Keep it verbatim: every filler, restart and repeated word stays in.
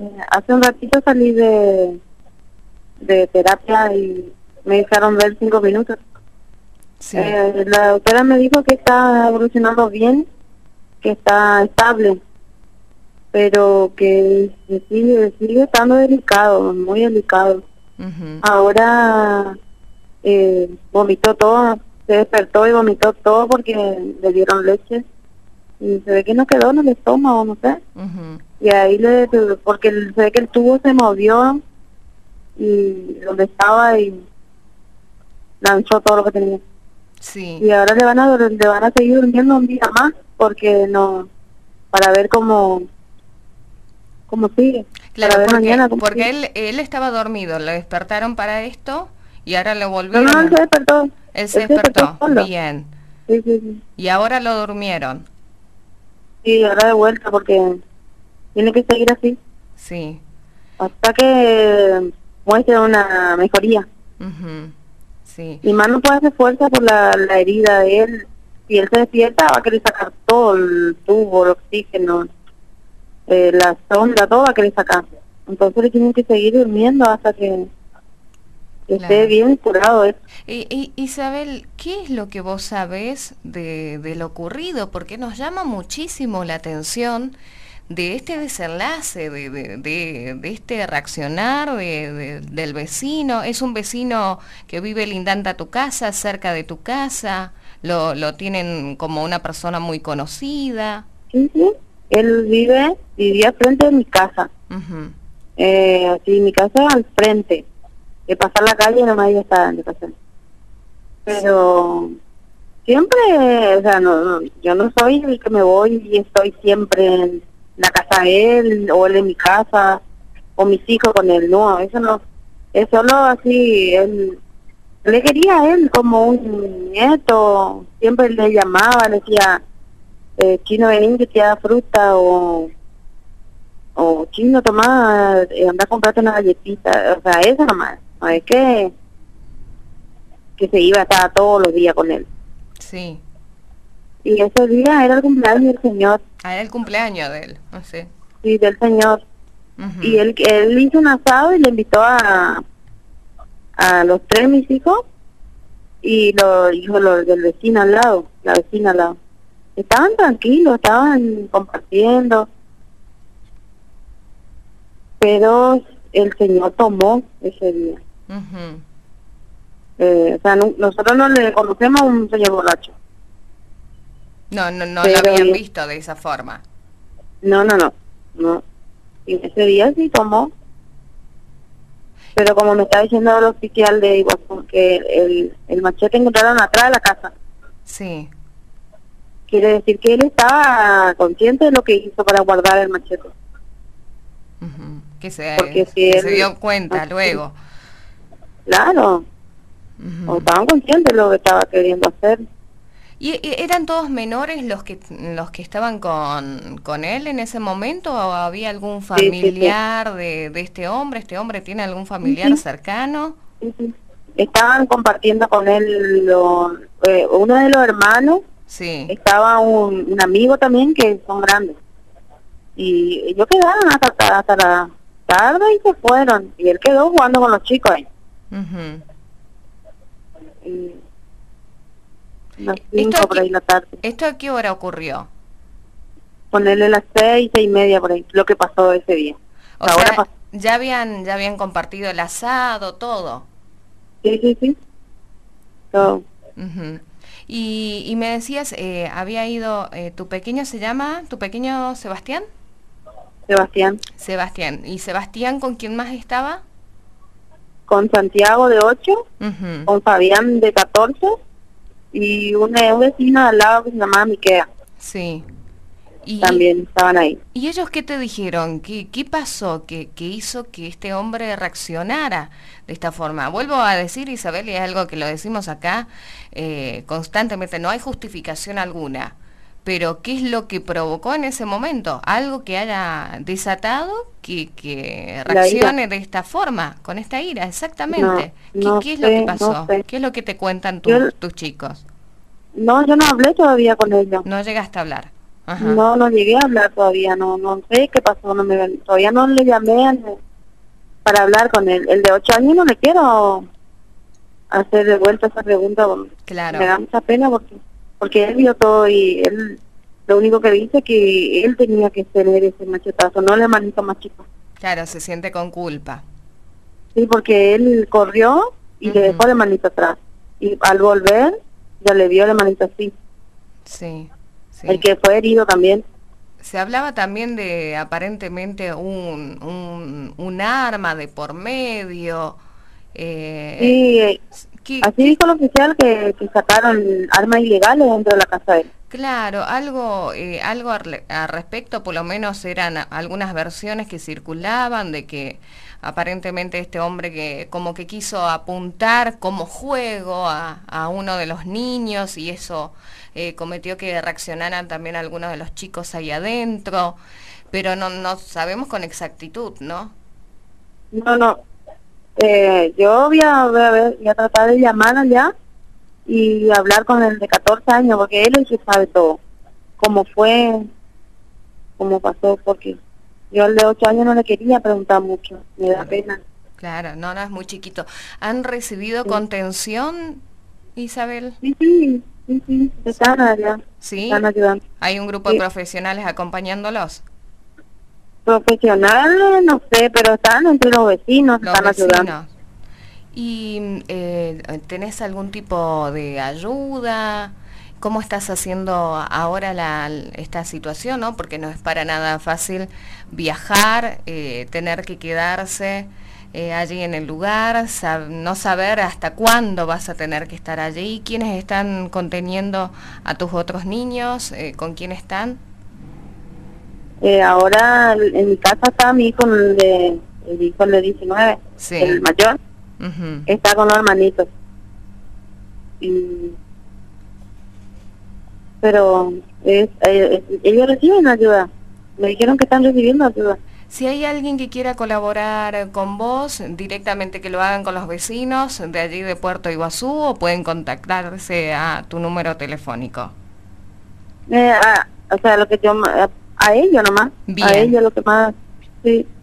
Eh, hace un ratito salí de, de terapia y me dejaron ver cinco minutos. Sí. Eh, la doctora me dijo que está evolucionando bien, que está estable, pero que sigue, sigue estando delicado, muy delicado. Uh-huh. Ahora eh, vomitó todo, se despertó y vomitó todo porque le dieron leche y se ve que no quedó en el estómago, no sé. Uh-huh. Y ahí le, porque el- se ve que el tubo se movió y donde estaba y lanzó todo lo que tenía. Sí. Y ahora le van a dur- le van a seguir durmiendo un día más porque no, para ver cómo cómo sigue. Claro, Para ver porque, mañana cómo porque sigue. él, él estaba dormido, lo despertaron para esto y ahora lo No, volvieron no, él se a... despertó. Él se Él se despertó despertó, solo. bien. Sí, sí, sí. Y ahora lo durmieron. Sí, ahora de vuelta porque tiene que seguir así Sí. hasta que muestre una mejoría. Uh-huh. Sí. Mi mano puede hacer fuerza por la, la herida de él. Si él se despierta va a querer sacar todo el tubo, el oxígeno, eh, la sonda, todo va a querer sacar. Entonces le tienen que seguir durmiendo hasta que, que Claro. esté bien curado. ¿Eh? Y, y, Isabel, ¿qué es lo que vos sabés de, de lo ocurrido? Porque nos llama muchísimo la atención de este desenlace, de, de, de, de este reaccionar de, de, del vecino. ¿Es un vecino que vive lindante a tu casa, cerca de tu casa? ¿Lo, lo tienen como una persona muy conocida? Sí, sí. Él vive, vivía frente de mi casa. Uh-huh. Eh, así, mi casa al frente. De pasar la calle nomás ya está en mi casa. Pero siempre, o sea, no, no, yo no soy el que me voy y estoy siempre en la casa de él, o él en mi casa, o mis hijos con él, no, eso no, es solo así, él, le quería a él como un nieto, siempre le llamaba, le decía, eh, Chino, vení que te da fruta, o, o Chino, tomá, eh, anda a comprarte una galletita, o sea, eso nomás, no es que, que se iba a estar todos los días con él. Sí. Y ese día era el cumpleaños del señor. Ah, era el cumpleaños de él, no sé. Sí, del señor. Uh-huh. Y él, él hizo un asado y le invitó a, a los tres mis hijos y los hijos los del vecino al lado, la vecina al lado. Estaban tranquilos, estaban compartiendo, pero el señor tomó ese día. Uh-huh. Eh, o sea, no, nosotros no le conocemos a un señor borracho. No, no, no Pero lo habían yo- visto de esa forma. No, no, no, no. Y ese día sí tomó. Pero como me está diciendo el oficial de Iguazú, que el, el machete encontraron atrás de la casa. Sí. Quiere decir que él estaba consciente de lo que hizo para guardar el machete. Uh-huh. Que, se, Porque si que él, se dio cuenta no, luego. Claro, Uh-huh. o estaban conscientes de lo que estaba queriendo hacer. ¿Y, y eran todos menores los que los que estaban con, con él en ese momento o había algún Sí, sí, sí. familiar de, de este hombre? ¿Este hombre tiene algún familiar Sí, sí. cercano? Sí, sí. Estaban compartiendo con él lo- eh, uno de los hermanos, Sí. estaba un, un amigo también que son grandes. Y ellos quedaron hasta, hasta la tarde y se fueron. Y él quedó jugando con los chicos ahí. Uh-huh. Y las ¿Esto cinco a por qué- ahí la tarde. ¿Esto a qué hora ocurrió? Ponerle las seis, seis y media por ahí, lo que pasó ese día. O Ahora sea, pasó. ya habían ya habían compartido el asado, todo. Sí, sí, sí. So, Uh-huh. Y, y me decías, eh, había ido, eh, ¿tu pequeño se llama, tu pequeño Sebastián? Sebastián, Sebastián. ¿Y Sebastián con quién más estaba? con Santiago de ocho, Uh-huh. con Fabián de catorce y una, un vecino al lado que se llamaba Miquea. Sí. Y, También estaban ahí. ¿Y ellos qué te dijeron? ¿Qué, qué pasó que, que hizo que este hombre reaccionara de esta forma? Vuelvo a decir, Isabel, y es algo que lo decimos acá eh, constantemente, no hay justificación alguna, pero ¿qué es lo que provocó en ese momento? Algo que haya desatado que, que reaccione de esta forma, con esta ira, exactamente. No, no ¿Qué, qué es sé, lo que pasó? no sé. ¿Qué es lo que te cuentan Yo- tus, tus chicos? No, yo no hablé todavía con ellos. No llegaste a hablar. Ajá. No, no llegué a hablar todavía, no no sé qué pasó, no me, todavía no le llamé al- para hablar con él. El de ocho años no le quiero hacer de vuelta esa pregunta, porque Claro. me da mucha pena porque porque él vio todo y él lo único que dice es que él tenía que tener ese machetazo, no la manito más chico. Claro, se siente con culpa. Sí, porque él corrió y le Ujú. dejó la manito atrás. Y al volver, ya le vio la manito así. Sí, sí. El que fue herido también. Se hablaba también de aparentemente un, un, un arma de por medio. Eh, Sí, eh, ¿qué, así qué dijo el oficial que, que sacaron armas ilegales dentro de la casa de él. Claro, algo, eh, algo al, al respecto, por lo menos eran algunas versiones que circulaban de que aparentemente este hombre que como que quiso apuntar como juego a, a uno de los niños y eso eh, cometió que reaccionaran también algunos de los chicos ahí adentro, pero no, no sabemos con exactitud, ¿no? No, no. Eh, yo voy a, voy a ver, voy a tratar de llamar allá y hablar con el de catorce años, porque él es el que sabe todo. Cómo fue, cómo pasó, porque yo al de ocho años no le quería preguntar mucho, me da Claro, pena. claro, no, no es muy chiquito. ¿Han recibido Sí, contención, Isabel? sí, sí, sí, sí, están allá, ¿Sí? están ayudando. ¿Hay un grupo de Sí. profesionales acompañándolos? Profesionales, no sé, pero están entre los vecinos, Los están ayudando. vecinos. ¿Y eh, tenés algún tipo de ayuda? ¿Cómo estás haciendo ahora la, esta situación, no? Porque no es para nada fácil viajar, eh, tener que quedarse eh, allí en el lugar, sab no saber hasta cuándo vas a tener que estar allí. ¿Quiénes están conteniendo a tus otros niños? Eh, ¿Con quién están? Eh, ahora en mi casa está mi hijo, el de, el hijo de diecinueve, Sí. el mayor, Uh-huh. está con los hermanitos. Y, pero es, eh, es- ellos reciben ayuda, me dijeron que están recibiendo ayuda. Si hay alguien que quiera colaborar con vos, directamente que lo hagan con los vecinos de allí de Puerto Iguazú o pueden contactarse a tu número telefónico. Eh, a- o sea, lo que yo, a, a ellos nomás, a Bien, ellos lo que más, sí.